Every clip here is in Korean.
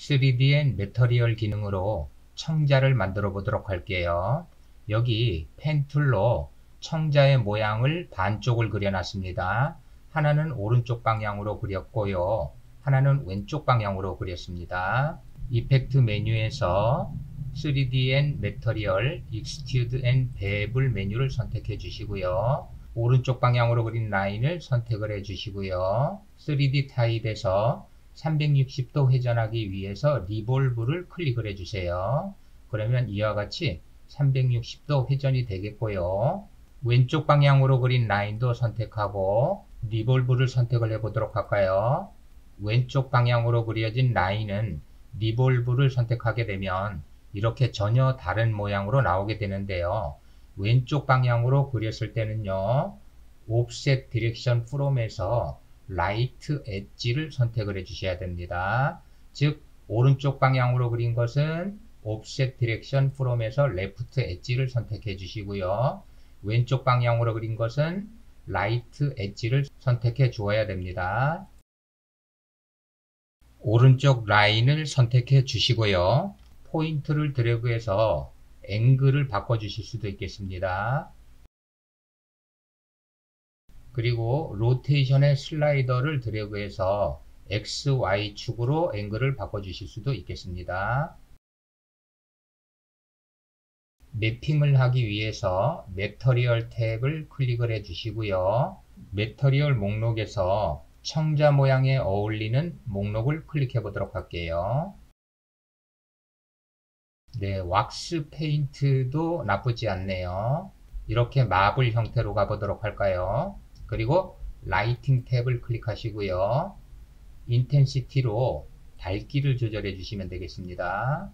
3D 앤 매터리얼 기능으로 청자를 만들어 보도록 할게요. 여기 펜 툴로 청자의 모양을 반쪽을 그려놨습니다. 하나는 오른쪽 방향으로 그렸고요. 하나는 왼쪽 방향으로 그렸습니다. 이펙트 메뉴에서 3D 앤 매터리얼, 익스트루드 앤 베블 메뉴를 선택해 주시고요. 오른쪽 방향으로 그린 라인을 선택을 해 주시고요. 3D 타입에서 360도 회전하기 위해서 리볼브를 클릭을 해 주세요. 그러면 이와 같이 360도 회전이 되겠고요. 왼쪽 방향으로 그린 라인도 선택하고 리볼브를 선택을 해 보도록 할까요? 왼쪽 방향으로 그려진 라인은 리볼브를 선택하게 되면 이렇게 전혀 다른 모양으로 나오게 되는데요. 왼쪽 방향으로 그렸을 때는요, 옵셋 디렉션 프롬에서 라이트 엣지를 선택을 해 주셔야 됩니다. 즉 오른쪽 방향으로 그린 것은 옵셋 디렉션 프롬에서 레프트 엣지를 선택해 주시고요. 왼쪽 방향으로 그린 것은 라이트 엣지를 선택해 주어야 됩니다. 오른쪽 라인을 선택해 주시고요. 포인트를 드래그해서 앵글을 바꿔 주실 수도 있겠습니다. 그리고 로테이션의 슬라이더를 드래그해서 XY축으로 앵글을 바꿔 주실 수도 있겠습니다. 매핑을 하기 위해서 매터리얼 탭을 클릭을 해 주시고요. 매터리얼 목록에서 청자 모양에 어울리는 목록을 클릭해 보도록 할게요. 네, 왁스 페인트도 나쁘지 않네요. 이렇게 마블 형태로 가보도록 할까요? 그리고 라이팅 탭을 클릭하시고요. 인텐시티로 밝기를 조절해 주시면 되겠습니다.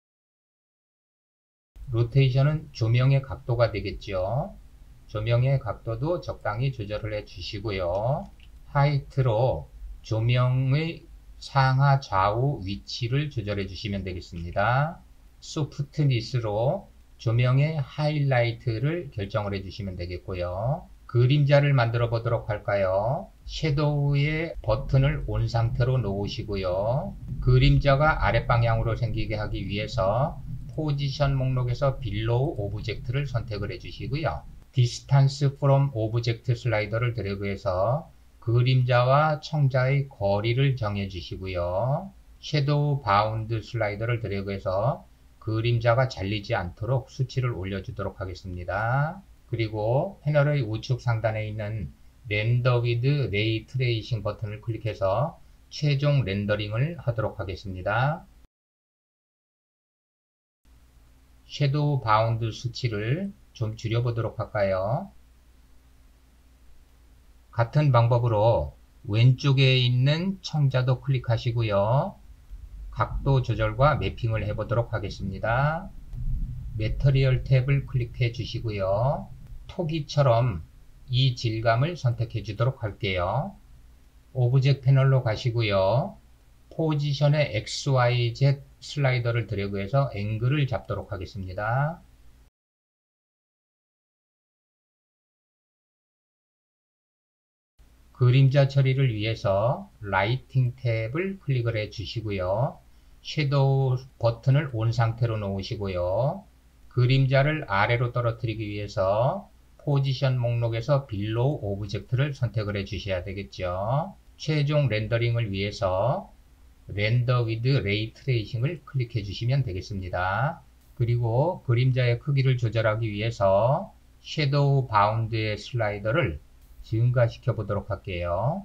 로테이션은 조명의 각도가 되겠죠. 조명의 각도도 적당히 조절을 해 주시고요. 하이트로 조명의 상하 좌우 위치를 조절해 주시면 되겠습니다. 소프트니스로 조명의 하이라이트를 결정을 해 주시면 되겠고요. 그림자를 만들어 보도록 할까요? 섀도우의 버튼을 온 상태로 놓으시고요. 그림자가 아랫방향으로 생기게 하기 위해서 포지션 목록에서 빌로우 오브젝트를 선택을 해 주시고요. 디스탄스 프롬 오브젝트 슬라이더를 드래그해서 그림자와 청자의 거리를 정해 주시고요. 섀도우 바운드 슬라이더를 드래그해서 그림자가 잘리지 않도록 수치를 올려주도록 하겠습니다. 그리고 패널의 우측 상단에 있는 렌더 위드 레이 트레이싱 버튼을 클릭해서 최종 렌더링을 하도록 하겠습니다. 섀도우 바운드 수치를 좀 줄여보도록 할까요? 같은 방법으로 왼쪽에 있는 청자도 클릭하시고요. 각도 조절과 매핑을 해보도록 하겠습니다. 매터리얼 탭을 클릭해 주시고요. 토기처럼 이 질감을 선택해 주도록 할게요. 오브젝트 패널로 가시고요. 포지션의 XYZ 슬라이더를 드래그해서 앵글을 잡도록 하겠습니다. 그림자 처리를 위해서 라이팅 탭을 클릭을 해 주시고요. 섀도우 버튼을 온 상태로 놓으시고요. 그림자를 아래로 떨어뜨리기 위해서 포지션 목록에서 빌로우 오브젝트를 선택을 해 주셔야 되겠죠. 최종 렌더링을 위해서 렌더 위드 레이 트레이싱을 클릭해 주시면 되겠습니다. 그리고 그림자의 크기를 조절하기 위해서 섀도우 바운드의 슬라이더를 증가시켜 보도록 할게요.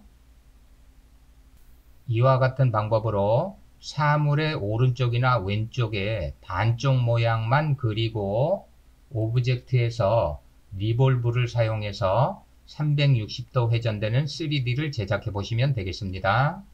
이와 같은 방법으로 사물의 오른쪽이나 왼쪽에 반쪽 모양만 그리고 오브젝트에서 리볼브를 사용해서 360도 회전되는 3D를 제작해 보시면 되겠습니다.